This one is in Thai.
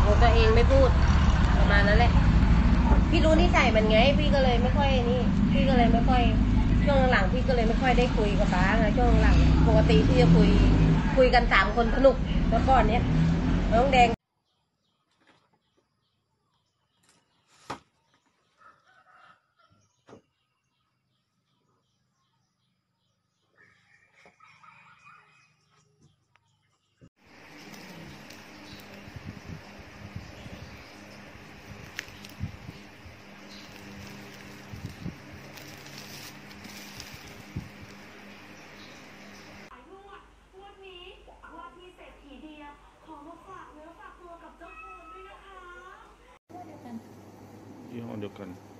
ตัวเองไม่พูดประมาณนั้นแหละพี่รู้นิสัยมันไงพี่ก็เลยไม่ค่อยนี่พี่ก็เลยไม่ค่อยช่วงหลังพี่ก็เลยไม่ค่อยได้คุยกับป้าไงช่วงหลังปกติพี่จะคุยกัน3 คนสนุกแล้วก่อนเนี้ยน้องแดงยี่ห้อเดียวกัน